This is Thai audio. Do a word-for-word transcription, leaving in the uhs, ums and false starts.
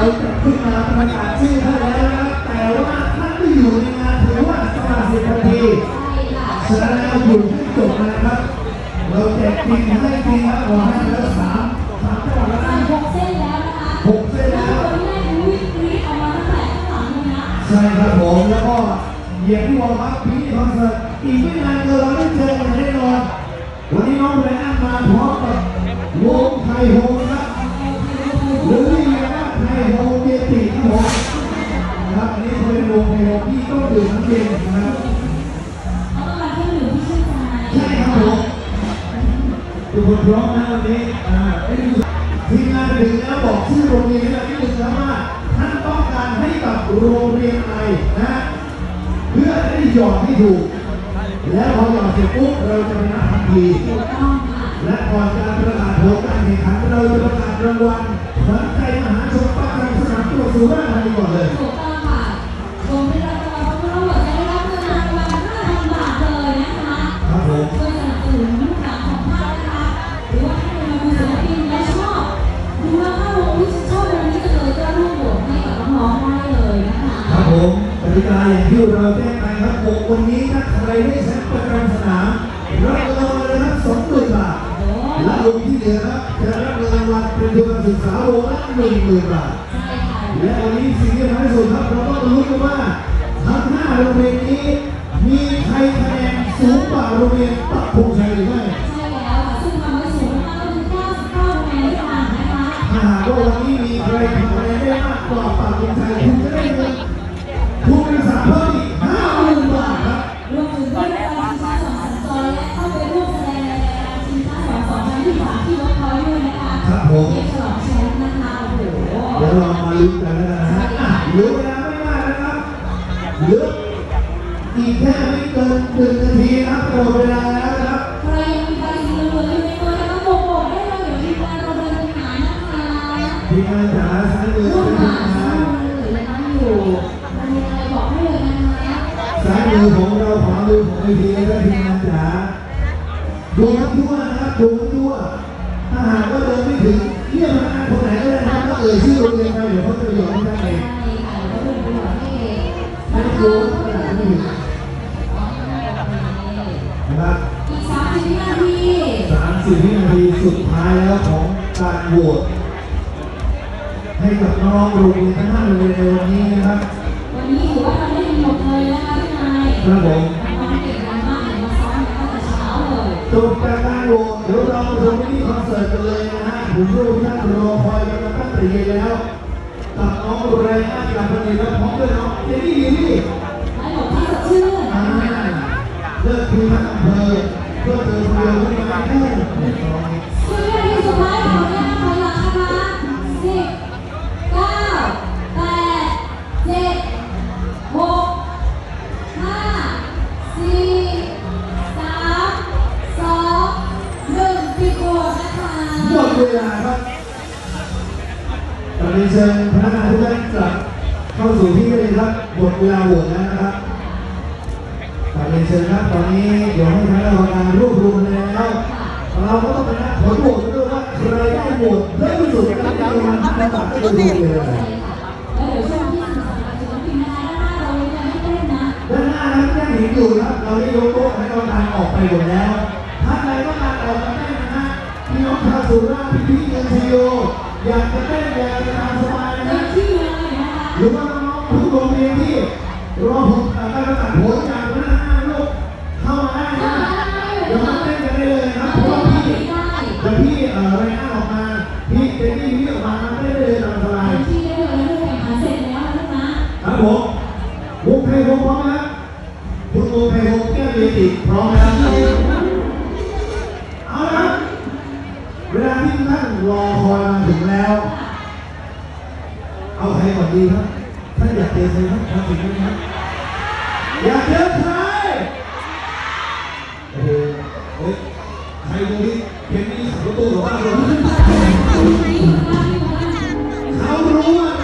จะขึ้นมาประกาศชื่อท่านแล้วนะครับแต่ว่าท่านไม่อยู่ในงานถือว่าสละสิทธิ์ทันทีฉะนั้นเราอยู่ที่จบนะครับเราแจกปีให้ปีละขอให้แล้วสามสามจังหวัดแล้วนะหกเส้นแล้วนะคะหกเส้นแล้วคนที่ได้วิ่งรีออกมาตั้งแต่ข้างหลังเลยนะใช่ครับผมแล้วก็เหยียบที่วอลครับพี่คอนเสิร์ตอีกไม่นานเราได้เจอกันแน่นอนวันนี้น้องแบรนด์มาพร้อมกับวงไทยโฮครับหรือที่เรียกว่าไทยโฮเจติครับผมนะครับอันนี้เป็นวงไทยโฮที่ต้องดื่มน้ำเย็นนะครับเขาต้องการเครื่องดื่มที่ชื่นใจใช่ครับผมทุกคนพร้อมนะวันนี้ทีมงานถึงแล้วบอกชื่อโรงเรียนให้เราที่หนึ่งแล้วว่าท่านต้องการให้กับโรงเรียนอะไรนะเพื่อจะได้หยอดให้ถูกแล้วพอหยอดเสร็จปุ๊บเราจะนับทันทีและก่อนการประกาศผลการแข่งขันเราจะประกาศรางวัลขวัญใจมหาชนประจำสนามตัวสุราษฎร์ธานีก่อนเลยถูกต้องค่ะรวมที่เราจะมาพบเราจะได้รับเงินรางวัลห้าพันบาทเลยนะคะครับผมช่วยสนับสนุนลูกหลานของท่านนะคะหรือว่าถ้าเป็นมาดูศิลปินและชอบดูว่าถ้าวงที่ชอบแบบนี้จะเลยก็ร่วมโหวตให้กับน้องๆได้เลยนะคะครับผมกติกาอย่างที่เราแจ้งไปครับหกวันนี้ถ้าใครได้แชมป์ประจำสนามรับเงินเลยครับสองหมื่นบาทและวงที่เหลือครับจะรับเงินรางวัลเป็นทุนการศึกษาวงละหนึ่งหมื่นบาทและวันนี้สิ่งที่สำคัญที่สุดครับเราต้องรู้กันว่าทั้งห้าโรงเรียนนี้มีใครคะแนนสูงกว่าโรงเรียนปักธงชัยหรือไม่ใช่แล้วค่ะซึ่งทำให้สูงมากก็คือเก้าสิบเก้าคะแนนด้วยกันนะคะถ้าหากว่าวันนี้มีใครทำคะแนนได้มากกว่าปักธงชัยคุณจะได้เงินทุนการศึกษาเพิ่มอีกห้าหมื่นบาทครับรวมถึงได้รับการชิงช้าสองสัญจรและเข้าไปร่วมแสดงในรายการชิงช้าสองสองครั้งที่สามที่เวิร์คพอยต์ด้วยนะคะครับผมเรียกฉลองแชมป์นะคะโอ้โหเดี๋ยวเรามาลุ้นกันแล้วนะฮะเหลือเวลาไม่มากนะครับเหลืออีกแค่ไม่เกินหนึ่งนาทีนะครับหมดเวลาแล้วนะครับใครยังมีใบสีเหลืองอยู่ในมือนะคะโบกโบกได้เลยเดี๋ยวทีมงานเราเดินไปหานะคะทีมงานจ๋าซ้ายมือลูกหเป็นทีลานซ้ายมือเลยนะคะอยู่มันมีอะไรบอกให้เลยนะคะซ้ายมือของเราขวามือของไอทีและทีมงานจ๋าดูทั่วนะครับดูทั่วถ้าหากว่าเดินไม่ถึงเรียกพนักงานคนไหนก็ได้นะครับก็เอ่ยชื่อโรงเรียนไปเดี๋ยวเขาจะไปหยอดให้ท่านเองใช่ค่ะแล้วก็เป็นหยอดให้เองไม่รู้ขนาดไม่ถึงนะครับอีกสามสิบวินาทีสามสิบวินาทีสุดท้ายแล้วของการโหวตให้กับน้องโรงเรียนทั้งห้าโรงเรียนในวันนี้นะครับวันนี้ถือว่าทำได้ดีหมดเลยนะคะพี่นายครับผมน้องเก่งมากมาซ้อมตั้งแต่เช้าเลยจบจากการโหวตเดี๋ยวเราไปชมมินิคอนเสิร์ตกันเลยนะฮะผมรู้ว่าท่านรอคอยกันมาตั้งแต่เย็นแล้วกับน้องไรอันกับคนอื่นแล้วพร้อมด้วยน้องเจนี่ดีนี่ให้หมดที่สดชื่นเลิกคุยทั้งอำเภอเพื่อเติมเรือขึ้นมาแค่สิบวินาทีสุดท้ายของเนี่ยถอยหลังนะคะสิบเก้าแปดเจ็ดหกห้าสี่สามสองหนึ่งปิดโหวตนะคะหมดเวลาครับตอนนี้เชิญพนักงานทุกท่านกลับเข้าสู่ที่เลยครับหมดเวลาโหวตแล้วนะครับตอนนี้เชิญครับตอนนี้เดี๋ยวให้คณะกรรมการรวบรวมแล้วเราก็ต้องไปนับผลโหวตด้วยว่าใครได้โหวตเยอะที่สุดในการที่มาที่ตัดได้ดูเลยแล้วเดี๋ยวช่วงที่สื่อสารกับศิลปินนะคะด้านหน้าเรายังไม่เต้นนะด้านหน้านั้นยังเห็นอยู่ครับเราได้ยกโต๊ะให้กรรมการออกไปหมดแล้วท่านใดต้องการออกมาเต้นนะฮะพี่น้องชาวสุราษฎร์พี่พี่เอ็นซีโออยากจะเต้นอยากจะทำสบายนะหรือว่าน้องๆทุกโรงเรียนที่รอผลการประกาศผลจากพนักงานลูกเข้ามาได้นะเดี๋ยวมาเต้นกันได้เลยครับเพราะว่าพี่เดี๋ยวพี่เอ่อไรอันออกมาพี่เจนนี่พี่ออกมาเต้นได้เลยตามสบายที่ได้เลยแล้วแข่งขันเสร็จแล้วนะครับผมวงเพลงพร้อมไหมครับคุณวงเพลงแก้วเยติพร้อมไหมครับเอาละครับเวลาที่ท่านรอคอยมาถึงแล้วเอาใครก่อนดีครับท่านอยากเจอใครครับมาถึงไหมครับอยากเจอใครโอ้โหเฮ้ยใครตรงนี้เพลงนี้ขับรถตู้หรือว่าเขารู้ว่า